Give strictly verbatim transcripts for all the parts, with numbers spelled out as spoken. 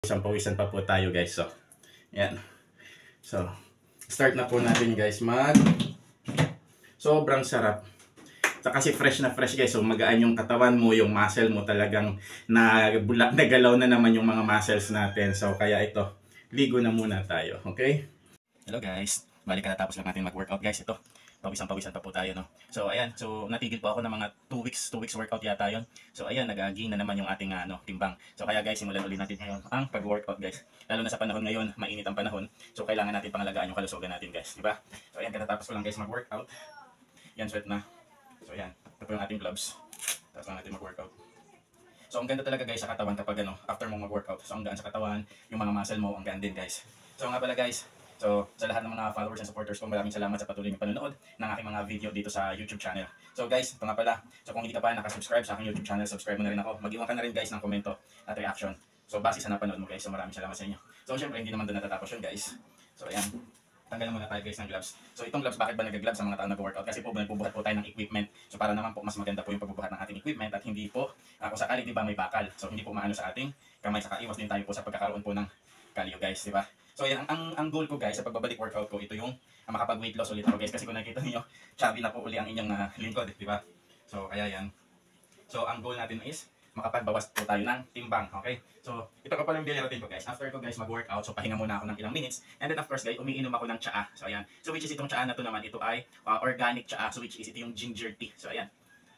Isang pawisan pa po tayo guys. So, yan. So, start na po natin guys mag sobrang sarap. So, kasi fresh na fresh guys. So, magaan yung katawan mo, yung muscle mo talagang nagula, nagalaw na naman yung mga muscles natin. So, kaya ito, ligo na muna tayo. Okay? Hello guys. Balik ka natapos lang natin mag-workout guys. Ito, pawisan-pawisan pa po tayo, no? So, ayan. So, natigil po ako ng mga two weeks, two weeks workout yata yun. So, ayan, nag-gain na naman yung ating ano, timbang. So, kaya guys, simulan ulit natin ngayon ang pag-workout guys. Lalo na sa panahon ngayon, mainit ang panahon. So, kailangan natin pangalagaan yung kalusugan natin guys, di ba? So, ayan, katatapos ko lang guys mag-workout. Yan, sweat na. So, ayan. Ito po yung ating gloves. Tapos lang natin mag-workout. So, ang ganda talaga guys sa katawan kapag ano, after mong mag-workout. So, ang gaan sa katawan, yung mga muscle mo, ang gaan din guys. So, nga pala guys, so, sa lahat ng mga followers and supporters ko, maraming salamat sa patuloy ng panonood ng aking mga video dito sa YouTube channel. So guys, ito nga pala. So kung hindi ka pa nakasubscribe sa aking YouTube channel, subscribe mo na rin ako. Mag-iwan ka na rin guys ng komento at reaction. So base sa napanood mo guys, so maraming salamat sa inyo. So syempre, hindi naman doon natatapos yun guys. So ayan, tanggalan muna tayo guys ng gloves. So itong gloves, bakit ba nag-gloves sa mga taong nag-workout? Kasi po nagbubuhat po tayo ng equipment. So para naman po mas maganda po yung pagbubuhat ng ating equipment at hindi po, uh, kung sakali di ba may bakal. So hindi po maano sa ating kamay, saka iwas din tayo po sa pagkakaroon po ng kalyo guys, di ba? So yan, ang, ang goal ko guys sa pagbabalik workout ko, ito yung uh, makapag-weight loss ulit ako guys. Kasi kung nakikita niyo, chubby na po uli ang inyong uh, lingkod, di ba? So kaya yan. So ang goal natin is makapagbawas po tayo ng timbang, okay? So ito ko pala yung daily routine ko guys. After ko guys mag-workout, so pahinga muna ako ng ilang minutes. And then of course guys, umiinom ako ng tsaa. So ayan. So which is itong tsaa na to naman, ito ay uh, organic tsaa. So which is ito yung ginger tea. So ayan.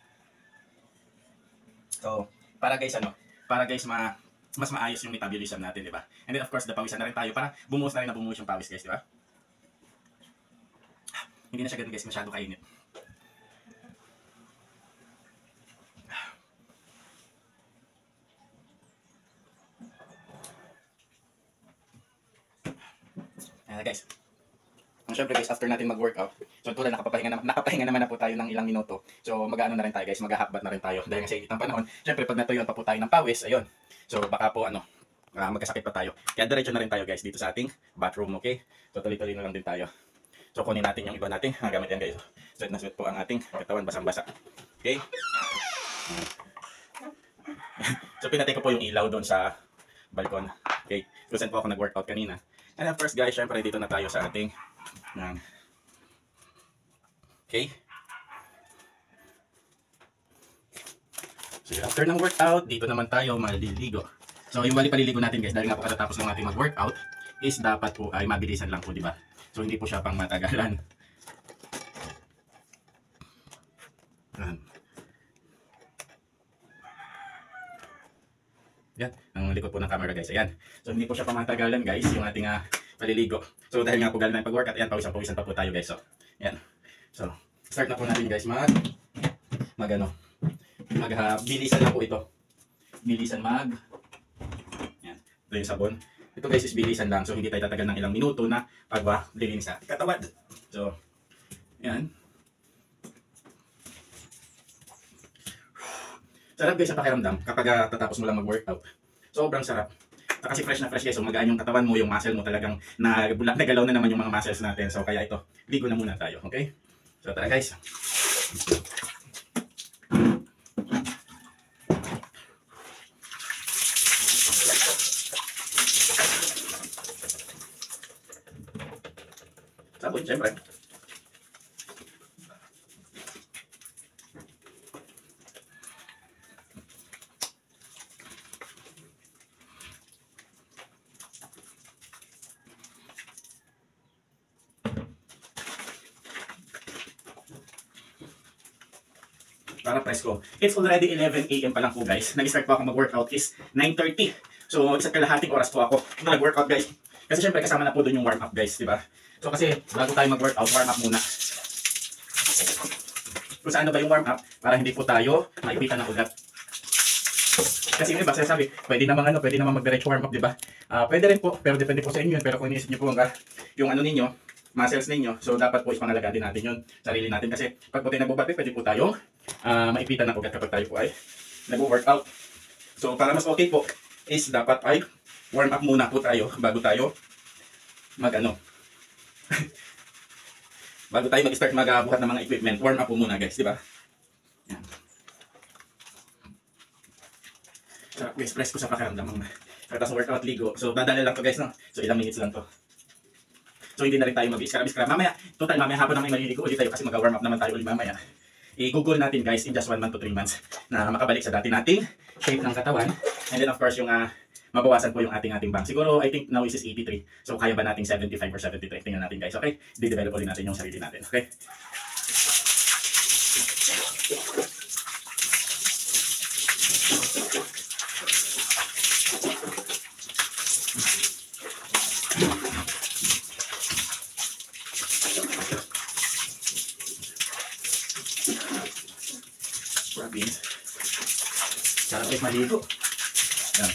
So para guys ano, para guys ma mas maayos yung metabolism natin, di ba? And then of course, dapawisan na rin tayo para bumuhos na rin na bumuhos yung pawis guys, di ba? Hindi na siya ganun guys, masyado kainit. Ayan guys. And syempre guys, after natin mag-workout, so tulad nakapapahinga naman, nakapahinga naman na po tayo ng ilang minuto. So mag-aano na rin tayo guys, mag-hakbat na rin tayo. Dahil nga sa init ng panahon, syempre pag natuyuan pa po tayo ng pawis, ayun. So baka po ano, uh, magkasakit pa tayo. Kaya diretso na rin tayo guys dito sa ating bathroom, okay? So tuloy-tuloy na lang din tayo. So kunin natin yung iba nating uh, gamit yan guys. Sweat na sweat po ang ating katawan, basang-basa. Okay? So pinatay ko po yung ilaw doon sa balkon. Okay? Kung saan po ako nag-workout kanina. And of course guys, syempre dito na tayo sa ating yan. Okay? So after ng workout, dito naman tayo maliligo. So yung bali paliligo natin guys, dahil nga po katatapos ng ating mag-workout, is dapat po ay mabilisan lang po, di ba? So hindi po siya pang matagalan. Yan. Yan, ang likod po ng camera guys. Ayan. So hindi po siya pang matagalan guys, yung ating uh, paliligo. So dahil nga po galing ng pag-workout, ayan, pawisan-pawisan pa po tayo guys. So, yan. So, start na po natin guys mag mag ano, mag uh, bilisan na po ito. Bilisan mag yan. Ito yung sabon. Ito guys is bilisan lang. So hindi tayo tatagal ng ilang minuto na paglilinis sa katawan. So yan. Sarap guys sa pakiramdam kapag uh, tatapos mo lang mag-workout. Sobrang sarap. Kasi fresh na fresh guys. So magaan yung katawan mo, yung muscle mo talagang nagula, nagalaw na naman yung mga muscles natin. So kaya ito, ligo na muna tayo. Okay? So tara guys. Sabon, siyempre. Para presko. It's already eleven A M pa lang po guys. Nag-start po ako mag-workout is nine thirty. So, isang kalahating oras po ako na nag-workout guys. Kasi syempre kasama na po doon yung warm-up guys, di ba? So kasi bago tayo mag-workout, warm-up muna. Kung saan ba yung warm-up para hindi po tayo maipitan ng ugat. Kasi yung iba sabi, pwede naman ano, pwede naman mag-direct warm-up, di ba? Uh, pwede rin po, pero depende po sa inyo yun. Pero kung iniisip niyo po ang yung ano ninyo, muscles ninyo, so dapat po ispangalagaan din natin yun, sarili natin. Kasi pag po tayo nagbubat, pwede po tayong uh, maipitan ng ugat kapag tayo po ay nag-workout. So para mas okay po, is dapat ay warm-up muna po tayo bago tayo mag-ano. Bago tayo mag-start magbuhat ng mga equipment, warm up po muna guys, di ba? Yan. Sarap guys, press ko sa pakiramdam ang Tapos workout, ligo. So dadali lang to guys, no? So ilang minutes lang to. So hindi na rin tayo mag-scrub-scrub. Mamaya, total mamaya hapon na may maliligo ulit tayo kasi mag-warm up naman tayo ulit mamaya. I-google natin guys in just one month to three months na makabalik sa dati nating shape ng katawan. And then of course yung uh, mabawasan po yung ating ating bang. Siguro I think now is eighty-three. So kaya ba nating seventy-five or seventy-three? Tingnan natin guys, okay? Di-develop ulit natin yung sarili natin, okay? Province. Sarap guys maligo. Yan.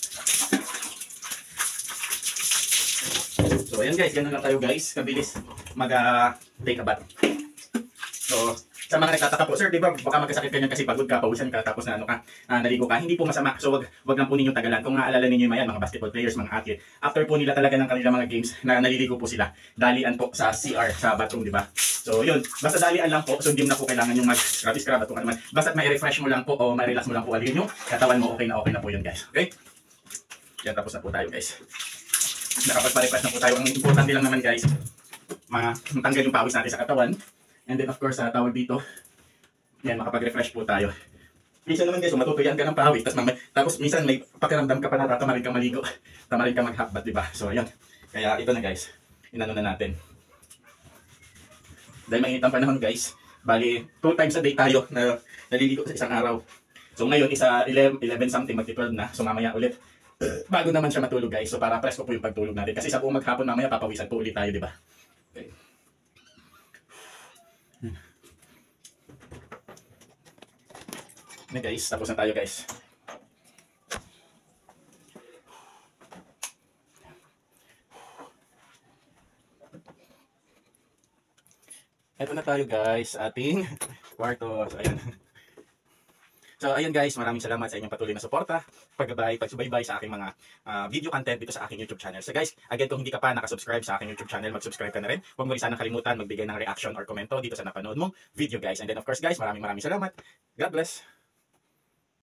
So ayan guys, ganun lang tayo guys. Kabilis mag-take uh, a bath. So sa mga nagtataka po, sir, di ba baka magkasakit ka niyan kasi pagod ka, pawisan ka, tapos na ano ka, uh, naligo ka. Hindi po masama. So wag, wag lang po ninyong tagalan. Kung naaalala ninyo mayan, mga basketball players, mga athlete, after po nila talaga ng kanilang mga games, na naliligo po sila. Dalian po sa C R, sa bathroom, di ba? So yun, basta dalian lang po, so hindi mo na po kailangan yung mag-scrub-scrub at kung ano man. Basta may refresh mo lang po o may relax mo lang po alin yung katawan mo, okay na okay na po yun guys. Okay? Yan, tapos na po tayo guys. Nakapagpa-refresh na po tayo. Ang importante lang naman guys, matanggal yung pawis natin sa katawan. And then of course, uh, tawag dito, yan, makapag-refresh po tayo. Minsan naman guys, so matutuyan ka ng pawis, tapos, tapos minsan may pakiramdam ka pa na tamarin kang maligo, tamarin kang mag-hotbath, diba? So ayun, kaya ito na guys, inano na natin. Dahil mainit ang panahon guys, bali two times a day tayo na naliligo sa isang araw. So ngayon, isa eleven something, magti-twelve na, so mamaya ulit, bago naman siya matulog guys, so para presko po yung pagtulog natin. Kasi sa buong maghapon mamaya, papawisan po ulit tayo, diba? Okay. Na guys, tapos na tayo guys. Ito na tayo guys, ating kwarto. So ayan. So ayan guys, maraming salamat sa inyong patuloy na suporta, paggabay, pagsubaybay sa aking mga uh, video content dito sa aking YouTube channel. So guys, again kung hindi ka pa nakasubscribe sa aking YouTube channel, mag-subscribe ka na rin. Huwag mo rin sana kalimutan magbigay ng reaction or komento dito sa napanood mong video guys. And then of course guys, maraming maraming salamat. God bless.